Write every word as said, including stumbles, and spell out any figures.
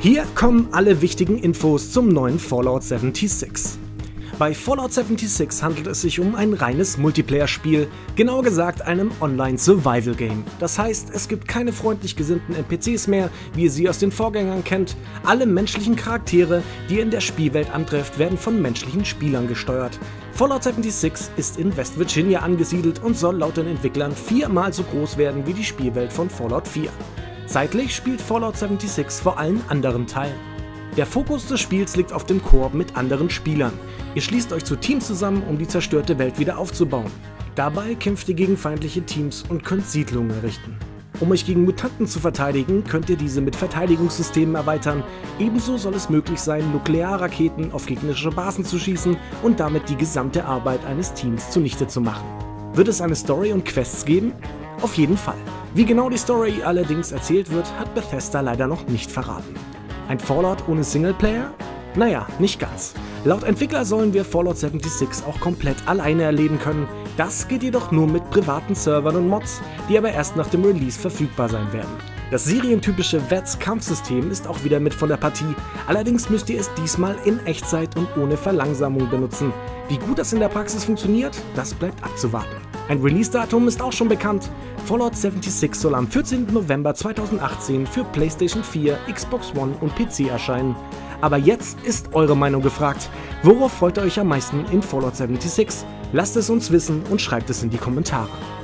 Hier kommen alle wichtigen Infos zum neuen Fallout sechsundsiebzig. Bei Fallout sechsundsiebzig handelt es sich um ein reines Multiplayer-Spiel, genauer gesagt einem Online-Survival-Game. Das heißt, es gibt keine freundlich gesinnten N P Cs mehr, wie ihr sie aus den Vorgängern kennt. Alle menschlichen Charaktere, die ihr in der Spielwelt antrefft, werden von menschlichen Spielern gesteuert. Fallout sechsundsiebzig ist in West Virginia angesiedelt und soll laut den Entwicklern viermal so groß werden wie die Spielwelt von Fallout vier. Zeitlich spielt Fallout sechsundsiebzig vor allen anderen Teilen. Der Fokus des Spiels liegt auf dem Koop mit anderen Spielern. Ihr schließt euch zu Teams zusammen, um die zerstörte Welt wieder aufzubauen. Dabei kämpft ihr gegen feindliche Teams und könnt Siedlungen errichten. Um euch gegen Mutanten zu verteidigen, könnt ihr diese mit Verteidigungssystemen erweitern. Ebenso soll es möglich sein, Nuklearraketen auf gegnerische Basen zu schießen und damit die gesamte Arbeit eines Teams zunichte zu machen. Wird es eine Story und Quests geben? Auf jeden Fall. Wie genau die Story allerdings erzählt wird, hat Bethesda leider noch nicht verraten. Ein Fallout ohne Singleplayer? Naja, nicht ganz. Laut Entwickler sollen wir Fallout sechsundsiebzig auch komplett alleine erleben können. Das geht jedoch nur mit privaten Servern und Mods, die aber erst nach dem Release verfügbar sein werden. Das serientypische V A T S-Kampfsystem ist auch wieder mit von der Partie, allerdings müsst ihr es diesmal in Echtzeit und ohne Verlangsamung benutzen. Wie gut das in der Praxis funktioniert, das bleibt abzuwarten. Ein Release-Datum ist auch schon bekannt. Fallout sechsundsiebzig soll am vierzehnten November zweitausendachtzehn für PlayStation vier, Xbox One und P C erscheinen. Aber jetzt ist eure Meinung gefragt. Worauf freut ihr euch am meisten in Fallout sechsundsiebzig? Lasst es uns wissen und schreibt es in die Kommentare.